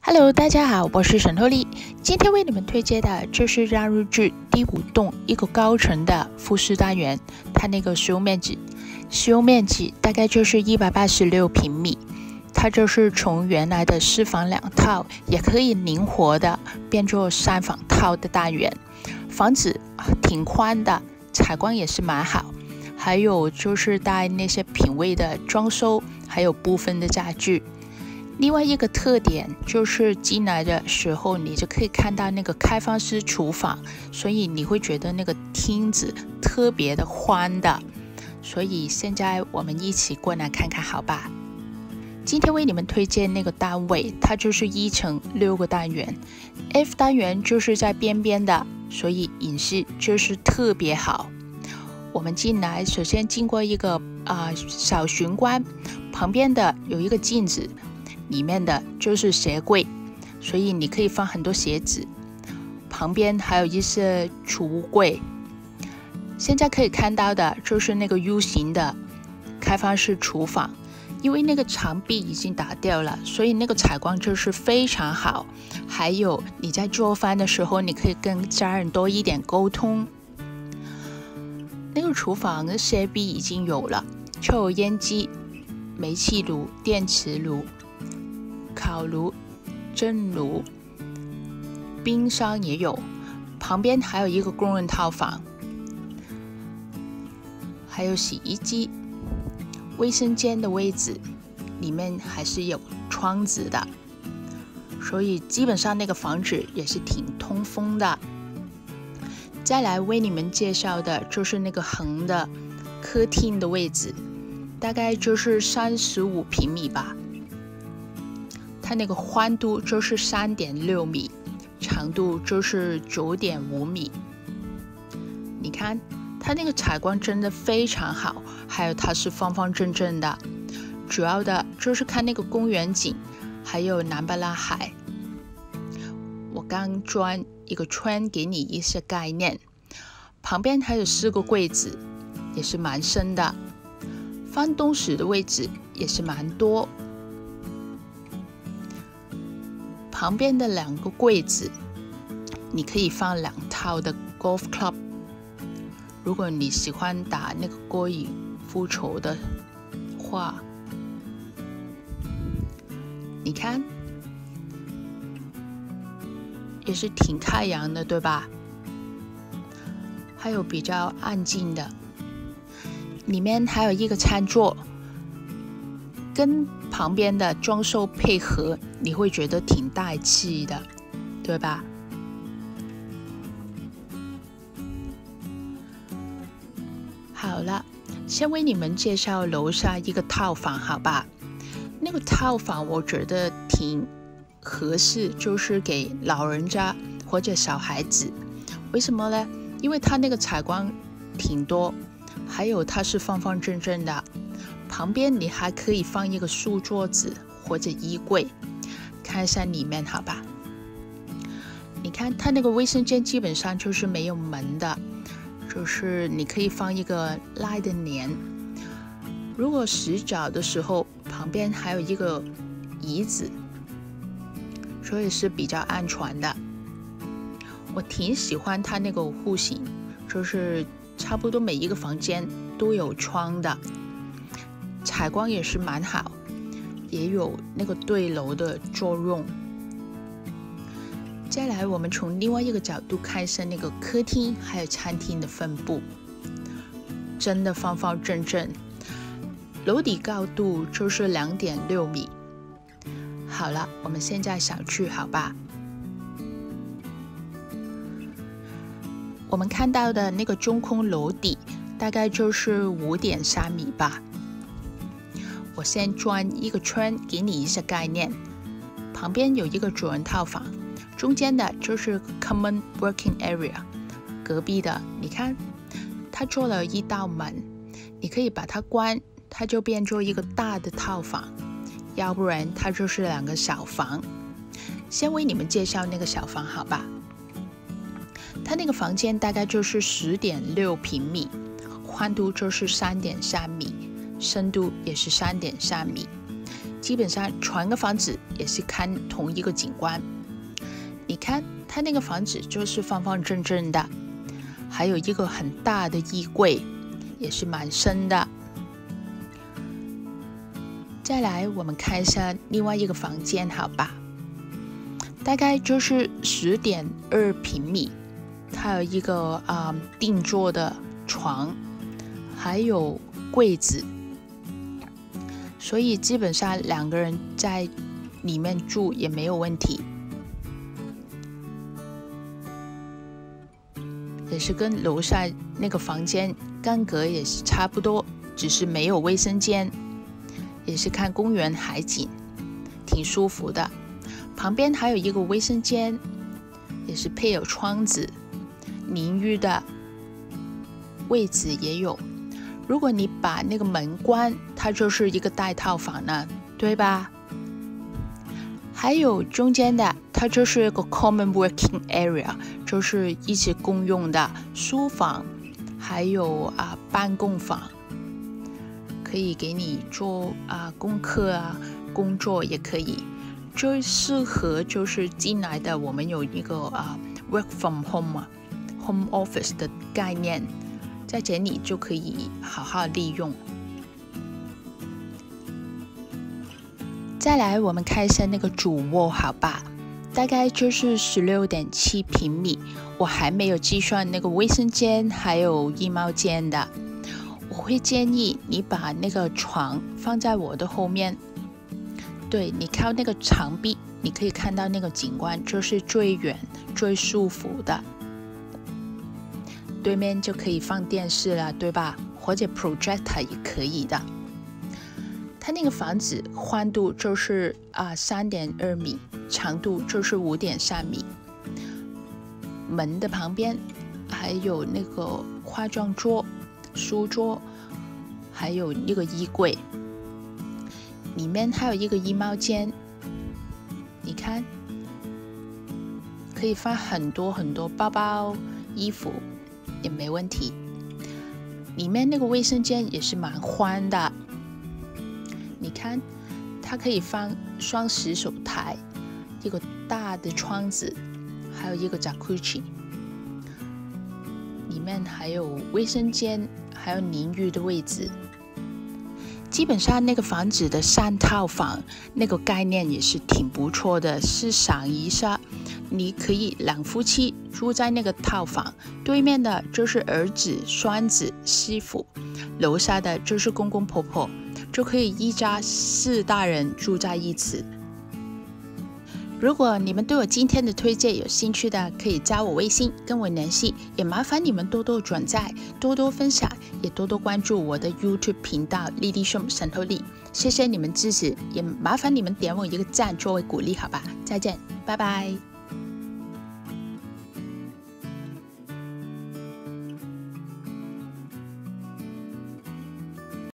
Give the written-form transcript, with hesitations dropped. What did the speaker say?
Hello， 大家好，我是沈托丽。今天为你们推荐的就是让入住第5栋一个高层的复式单元，它那个使用面积大概就是186平米。它就是从原来的4房2套，也可以灵活的变作3房套的单元。房子挺宽的，采光也是蛮好，还有就是带那些品味的装修，还有部分的家具。另外一个特点就是进来的时候你就可以看到那个开放式厨房，所以你会觉得那个厅子特别的宽的。所以现在我们一起过来看看好吧。今天为你们推荐那个单位，它就是1层6个单元， F 单元就是在边边的，所以隐私就是特别好。我们进来首先经过一个小玄关，旁边的有一个镜子，里面的就是鞋柜，所以你可以放很多鞋子。旁边还有一些储物柜。现在可以看到的就是那个 U 型的开放式厨房，因为那个墙壁已经打掉了，所以那个采光就是非常好。还有你在做饭的时候，你可以跟家人多一点沟通。那个厨房的设备已经有了，抽油烟机、煤气炉、电磁炉、烤炉、蒸炉，冰箱也有。旁边还有一个工人套房，还有洗衣机。卫生间的位置里面还是有窗子的，所以基本上那个房子也是挺通风的。再来为你们介绍的就是那个横的客厅的位置，大概就是35平米吧。它那个宽度就是 3.6 米，长度就是9.5米。你看它那个采光真的非常好，还有它是方方正正的，主要的就是看那个公园景，还有南巴拉海。我刚转一个圈给你一些概念。旁边还有4个柜子，也是蛮深的，放东西的位置也是蛮多。旁边的2个柜子你可以放2套的 golf club， 如果你喜欢打那个高尔夫球的话。你看也是挺开阳的，对吧？还有比较安静的，里面还有一个餐桌，跟旁边的装修配合，你会觉得挺带气的，对吧？好了，先为你们介绍楼下一个套房好吧。那个套房我觉得挺合适，就是给老人家或者小孩子。为什么呢？因为它那个采光挺多，还有它是方方正正的。旁边你还可以放一个书桌子或者衣柜。看一下里面好吧。你看它那个卫生间基本上就是没有门的，就是你可以放一个拉的帘。如果洗澡的时候，旁边还有一个椅子，所以是比较安全的。我挺喜欢它那个户型，就是差不多每一个房间都有窗的，采光也是蛮好，也有那个对楼的作用。再来我们从另外一个角度看一下那个客厅还有餐厅的分布，真的方方正正。楼底高度就是 2.6 米。好了，我们现在上去好吧。我们看到的那个中空楼底大概就是 5.3 米吧。我先转一个圈给你一些概念。旁边有一个主人套房，中间的就是 common working area， 隔壁的你看它做了一道门，你可以把它关，它就变作一个大的套房，要不然它就是2个小房。先为你们介绍那个小房好吧。它那个房间大概就是 10.6 平米，宽度就是 3.3 米，深度也是 3.3 米。 基本上全个房子也是看同一个景观。你看它那个房子就是方方正正的，还有一个很大的衣柜，也是蛮深的。再来我们看一下另外一个房间好吧，大概就是10.2平米，它有一个定做的床，还有柜子，所以基本上2个人在里面住也没有问题，也是跟楼下那个房间间隔也是差不多，只是没有卫生间，也是看公园海景，挺舒服的。旁边还有一个卫生间，也是配有窗子，淋浴的位置也有。如果你把那个门关，它就是一个大套房了，对吧？还有中间的，它就是一个 common working area， 就是一起共用的书房，还有办公房，可以给你做功课工作也可以。最适合就是进来的，我们有一个work from home home office 的概念，在这里就可以好好利用。再来我们看一下那个主卧好吧，大概就是16.7平米，我还没有计算那个卫生间还有衣帽间的。我会建议你把那个床放在我的后面，对，你靠那个墙壁你可以看到那个景观，就是最远最舒服的，对面就可以放电视了，对吧？或者 projector 也可以的。它那个房子宽度就是3.2米，长度就是5.3米。门的旁边还有那个化妆桌、书桌，还有一个衣柜，里面还有一个衣帽间。你看，可以放很多很多包包、衣服，也没问题。里面那个卫生间也是蛮宽的。你看，它可以放双洗手台，一个大的窗子，还有一个 jacuzzi， 里面还有卫生间，还有淋浴的位置。基本上那个房子的3套房那个概念也是挺不错的，是想一下，你可以2夫妻住在那个套房，对面的就是儿子、孙子、媳妇，楼下的就是公公婆婆，就可以一家4大人住在一起。如果你们对我今天的推荐有兴趣的，可以加我微信跟我联系，也麻烦你们多多转载，多多分享，也多多关注我的 YouTube 频道莉莉熊神偷力。谢谢你们支持，也麻烦你们点我一个赞作为鼓励，好吧？再见，拜拜。